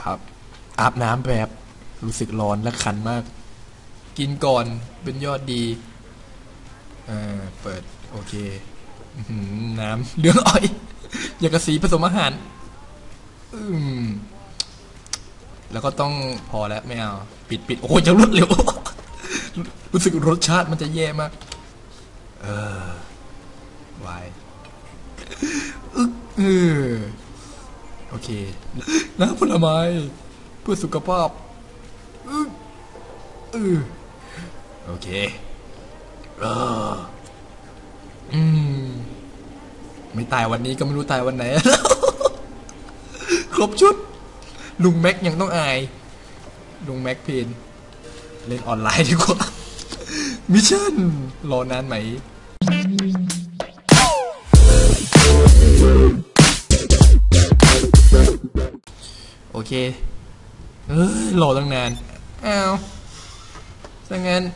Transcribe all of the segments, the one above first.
ครับอาบน้ำแบบรู้สึกร้อนและคันมาก กินก่อนเป็นยอดดีเปิดโอเคน้ำเหลืองอ้อยอย่างกระสีผสมอาหารแล้วก็ต้องพอแล้วไม่เอาปิดโอ้ยจะรวดเร็ว รู้สึกรสชาติมันจะแย่มากวายโอเคน้ำผลไม้เพื่อสุขภาพโอเคไม่ตายวันนี้ก็ไม่รู้ตายวันไหน ครบชุดลุงแม็กยังต้องอายลุงแม็กเพนเล่นออนไลน์ดีกว่า มิชชั่นรอนานไหมโอเครอตั้งนานอ้าวถ้างั้น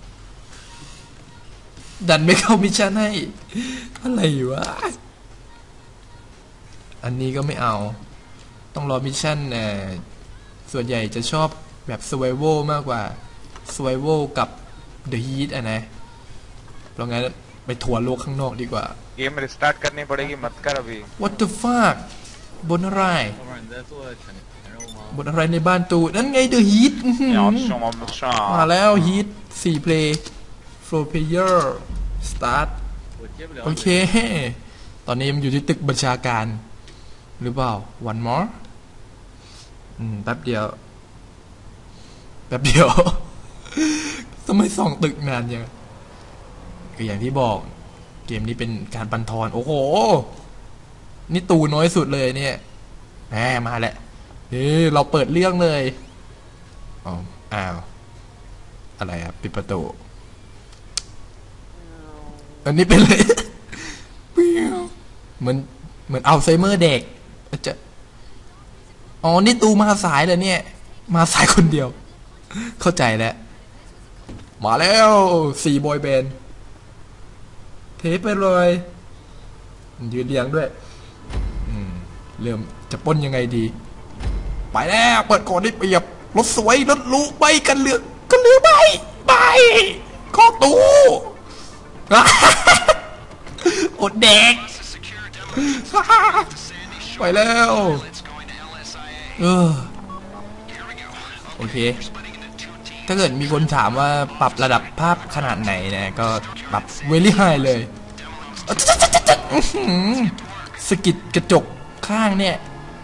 ดันไม่เข้ามิชชั่นให้อะไรวะอันนี้ก็ไม่เอาต้องรอมิชชั่นส่วนใหญ่จะชอบแบบ survival มากกว่า survival กับ the heat นะเพราะงั้นไปทัวร์โลกข้างนอกดีกว่าเกมรีสตาร์ทकरनी पड़ेगी मत कर अभी what the fuck บนอะไรบนอะไรในบ้านตูนั่นไง the heat มาแล้ว heat 4 play 4 player start โอเคตอนนี้มันอยู่ที่ตึกบัญชาการหรือเปล่า one more แป๊บเดียวทำไมส่องตึกนานยังก็อย่างที่บอกเกมนี้เป็นการบันทอนโอ้โหนี่ตูน้อยสุดเลยเนี่ยแหมมาแล้วเราเปิดเรื่องเลยอ้าวอะไรครับปิดประตูอันนี้เป็นเลยเหมือนอัลไซเมอร์เด็กจะนี่ตูมาสายเลยเนี่ยมาสายคนเดียวเข้าใจแล้วมาแล้ว4 บอยแบนด์เทปไปเลยยืนเรียงด้วยเริ่มจะป้นยังไงดีไปแล้วเปิดก่อนได้เปรียบรถสวยรถหรูไปกันเรือไปข้อตู้อดเด็กไปแล้วโอเคถ้าเกิดมีคนถามว่าปรับระดับภาพขนาดไหนนะก็ปรับเวลี่ไฮเลยสกิดกระจกข้างเนี่ย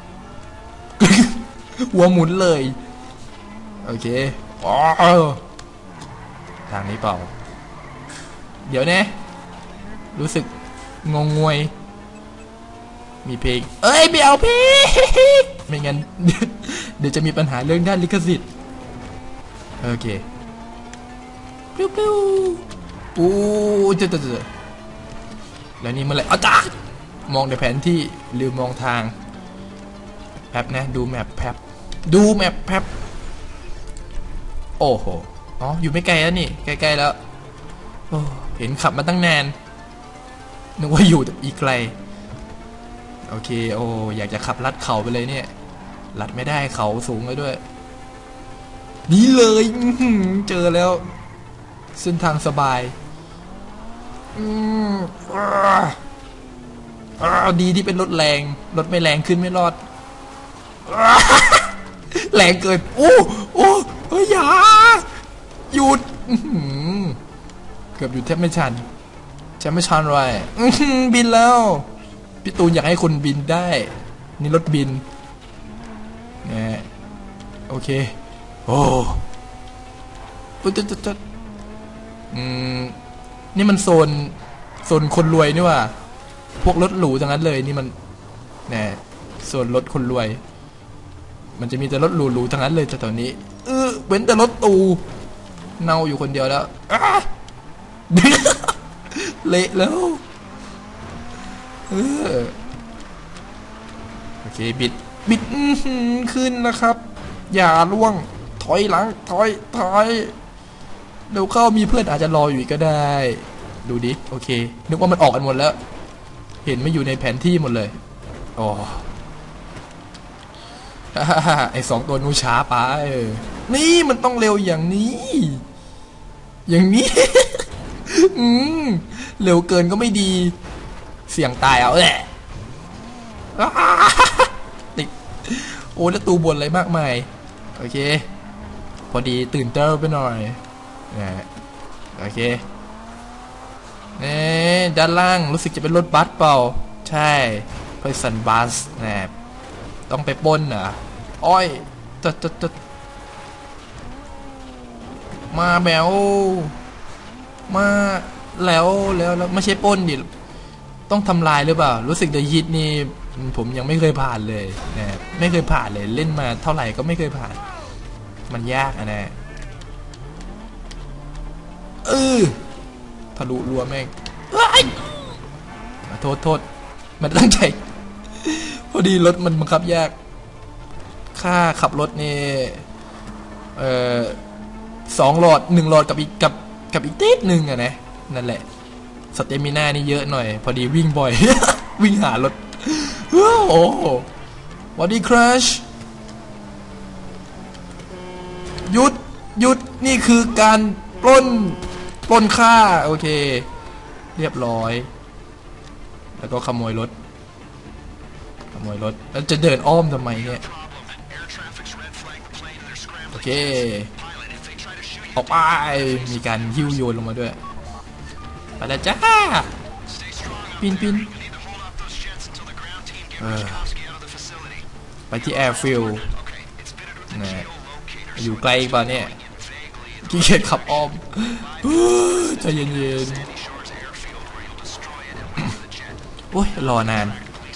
หัวหมุนเลยโอเคทางนี้เปล่าเดี๋ยวนะรู้สึกงงงวยมีเพลงไม่เอาเพลงไม่งั้นเดี๋ยวจะมีปัญหาเรื่องด้านลิขสิทธิ์โอเคปิ้วเจอแล้วนี่เมื่อไหร่จ้ามองในแผนที่ลืมมองทางแป๊บนะดูแมปแป๊บโอ้โหอยู่ไม่ไกลแล้วนี่ใกล้ๆแล้วเห็นขับมาตั้งนานนึกว่าอยู่อีกไกลโอเคอยากจะขับลัดเขาไปเลยเนี่ยลัดไม่ได้เขาสูงเลยด้วยนี่เลยเจอแล้วเส้นทางสบายดีที่เป็นรถแรงรถไม่แรงขึ้นไม่รอดแรงเกินอย่าหยุดเกือบหยุดแทบไม่ชันเลยบินแล้วพี่ตูนอยากให้คนบินได้นี่รถบินเนี่ยโอเคนี่มันโซนคนรวยนี่ว่าพวกรถหรูทั้งนั้นเลยนี่มันเนี่ยโซนรถคนรวยมันจะมีแต่รถหรูๆทั้งนั้นเลยแต่ตอนนี้เว้นแต่รถตูเน่าอยู่คนเดียวแล้วเละแล้วโอเคบิดขึ้นนะครับอย่าล่วงถอยหลังถอยเดี๋ยวเข้ามีเพื่อนอาจจะรออยู่ก็ได้ดูดิโอเคนึกว่ามันออกกันหมดแล้วเห็นไม่อยู่ในแผนที่หมดเลยไอ้2 ตัวนู้นช้าไปนี่มันต้องเร็วอย่างนี้ อย่างนี้ เร็วเกินก็ไม่ดี เสี่ยงตายเอาแหละติดโอ้แล้วตูบนอะไรมากมายโอเคพอดีตื่นเต้นไปหน่อยนะโอเคนี่ด้านล่างรู้สึกจะเป็นรถบัสเปล่าใช่พอยสันบัสนะต้องไปปล้นเหรออ้อยตมาแบวมาแล้วไม่ใช่ปล้นดิต้องทำลายหรือเปล่ารู้สึกเดอะฮิตนี่ผมยังไม่เคยผ่านเลยนะไม่เคยผ่านเลยเล่นมาเท่าไหร่ก็ไม่เคยผ่านมันยากนะทะลุรัวแม่งโทษมันตั้งใจพอดีรถมันบังคับยากค่าขับรถนี่2 หลอด 1 หลอดกับอีกติดหนึ่งอะนะนั่นแหละสเตมิน่านี่เยอะหน่อยพอดีวิ่งบ่อย วิ่งหารถโอ้โหวันดีคราชหยุดนี่คือการปล้นค่าโอเคเรียบร้อยแล้วก็ขโมยรถแล้วจะเดินอ้อมทำไมเนี่ยโอเคออกไปมีการยิ้วโยนลงมาด้วยไปแล้วจ้าปินไปที่แอร์ฟิลด์นะอยู่ไกลป่ะเนี่ยขี้เกียจขับอ้อมใจเย็นโอ้ยรอนาน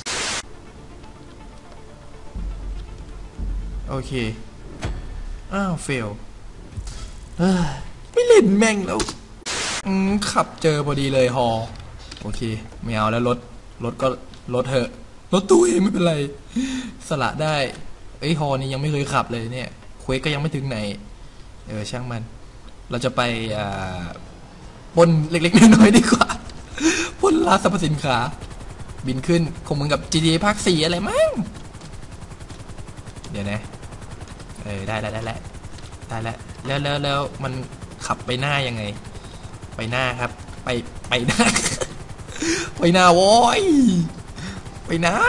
โอเคอ้าวเฟลไม่เล่นแม่งแล้วขับเจอพอดีเลยฮอโอเคไม่เอาแล้วรถก็รถเถอะรถตู้เองไม่เป็นไรสละได้ฮอนี่ยังไม่เคยขับเลยเนี่ยเควสก็ยังไม่ถึงไหนช่างมันเราจะไปปล้นเล็กๆน้อยๆดีกว่าปล้นร้านสรรพสินค้าบินขึ้นคงเหมือนกับ GTA ภาค 4อะไรมั้งเดี๋ยวนะได้แล้วมันขับไปหน้ายังไงไปหน้าครับไปหน้า ไปหน้าโว้ยไปหน้า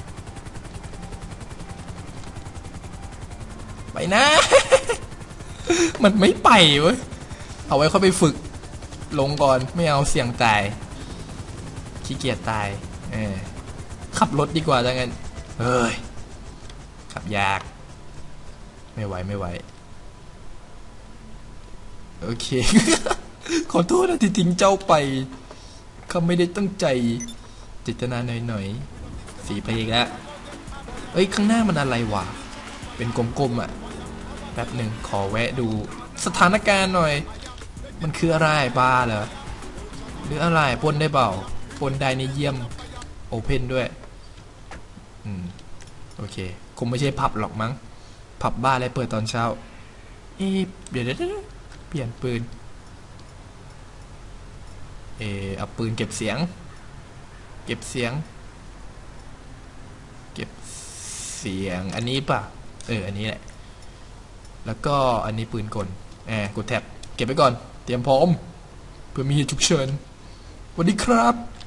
มันไม่ไปเว้ยเอาไว้ค่อยไปฝึกลงก่อนไม่เอาเสี่ยงตายขี้เกียจตายขับรถดีกว่าจังงั้นขับยากไม่ไหวโอเค ขอโทษนะที่ทิ้งเจ้าไปเขาไม่ได้ตั้งใจเจตนาหน่อยสีไปอีกแล้วข้างหน้ามันอะไรวะเป็นกลมๆอ่ะแป๊บหนึ่งขอแวะดูสถานการณ์หน่อยมันคืออะไรบ้าเหรอหรืออะไรปนได้เปล่าปนได้ในเยี่ยมโอเพนด้วยโอเคคงไม่ใช่ผับหรอกมั้งผับบ้าอะไรเปิดตอนเช้าเดี๋ยวเปลี่ยนปืนเอาปืนเก็บเสียงอันนี้ป่ะอันนี้แหละแล้วก็อันนี้ปืนกลกดแท็บเก็บไว้ก่อนเตรียมพร้อมเพื่อมีเหตุฉุกเฉินสวัสดีครับ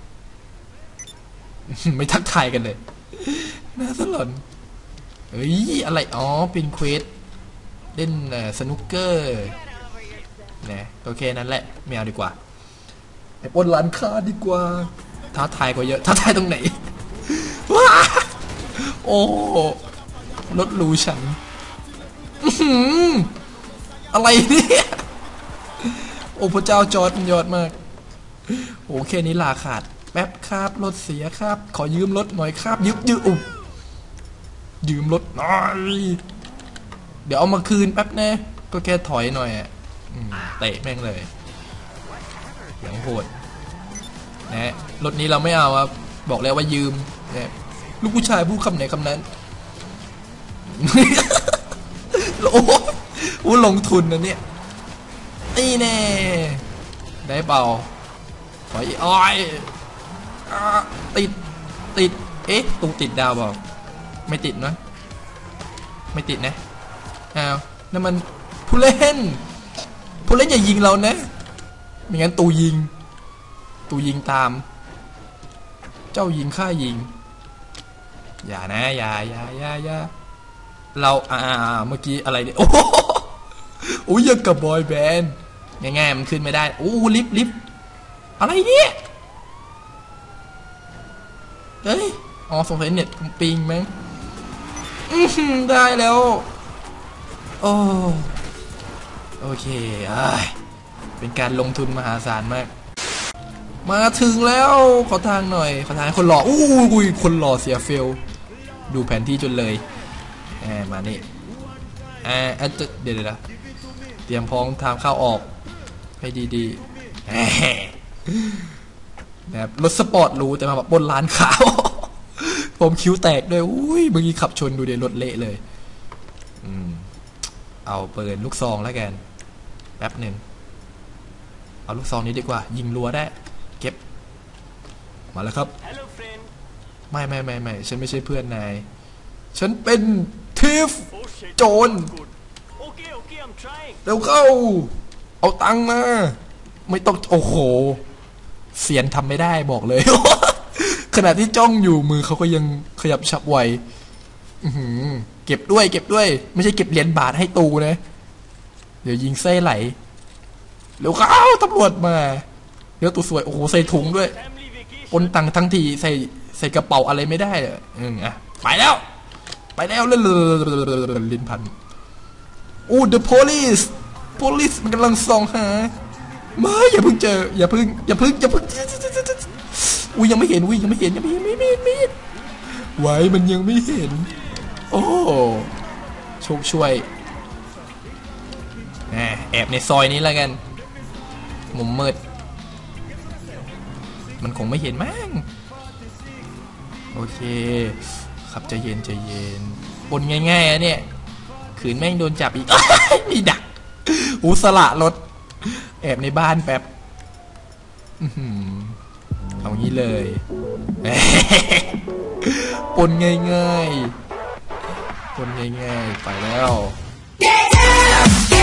ไม่ทักทายกันเลยน่าสลดอะไรเป็นเควสเล่นสนุกเกอร์นะโอเคนั่นแหละไม่เอาดีกว่าไอ้ปนร้านค้าดีกว่าท้าทายกว่าเยอะท้าทายตรงไหนว้าโอ้รถหรูฉันอะไรเนี่ยโอ้พระเจ้าจอร์ดมันยอดมากโอ้แค่นี้ลาขาดแป๊บครับรถเสียครับขอยืมรถหน่อยครับยืมรถหน่อยเดี๋ยวเอามาคืนแป๊บแน่ก็แค่ถอยหน่อยเตะแม่งเลยอย่างโหดนะรถนี้เราไม่เอาครับบอกแล้วว่ายืมนะลูกผู้ชายพูดคำไหนคำนั้น โอ้ลงทุนนะเนี่ยนี่แน่ได้เปล่าถอยติดตูติดดาวเปล่าไม่ติดนะไม่ติดนะอ้าวนั่นมันผู้เล่นอย่ายิงเรานะไม่งั้นตูยิงตามเจ้ายิงข้ายิงอย่านะอย่าเราเมื่อกี้อะไรเนี่ยโอ้ยยังกับบอยแบนด์ง่ายๆมันขึ้นไม่ได้โอ้ลิฟต์อะไรเนี่ยเฮ้ยอ๋อสงสัยเน็ตปิงมั้งได้แล้วโอเคเป็นการลงทุนมหาศาลมากมาถึงแล้วขอทางหน่อยขอทางคนหล่ออุ้ยคนหล่อเสียเฟลดูแผนที่จนเลยมานี่เดี๋ยวนะเตรียมพร้อมทางเข้าออกให้ดีๆแบบรถสปอร์ตรู้แต่มาแบบบนร้านขาวผมคิ้วแตกด้วยอุ้ยเมื่อกี้ขับชนดูเดี๋ยวรถเละเลยเอาเปิดลูกซองแล้วกันแป๊บหนึ่งเอาลูกซองนี้ดีกว่ายิงรัวได้เก็บมาแล้วครับไม่ฉันไม่ใช่เพื่อนนายฉันเป็นทีฟโจรเร็วเข้าเอาตังค์มาไม่ต้องโอ้โหเสียนทำไม่ได้บอกเลย ขณะที่จ้องอยู่มือเขาก็ยังขยับฉับไวเก็บด้วยไม่ใช่เก็บเหรียญบาทให้ตูนะเดี๋ยวยิงไส้ไหลเร็วเข้าตำรวจมาเดี๋ยวตัวสวยโอ้โหใส่ถุงด้วยปนตังทั้งทีใส่กระเป๋าอะไรไม่ได้เลยไปแล้วลิ้นพันthe police มันกำลังส่องหามาอย่าเพิ่งเจออย่าเพิ่งยังไม่เห็นไว้มันยังไม่เห็นโอ้โชคช่วยแอบในซอยนี้แล้วกันมุมมืดมันคงไม่เห็นมั้งโอเคครับใจเย็นบนง่ายๆเนี่ยขืนแม่งโดนจับอีก มีดักสละรถแอบในบ้านแป๊บเอางี้เลยปนง่ายๆไปแล้ว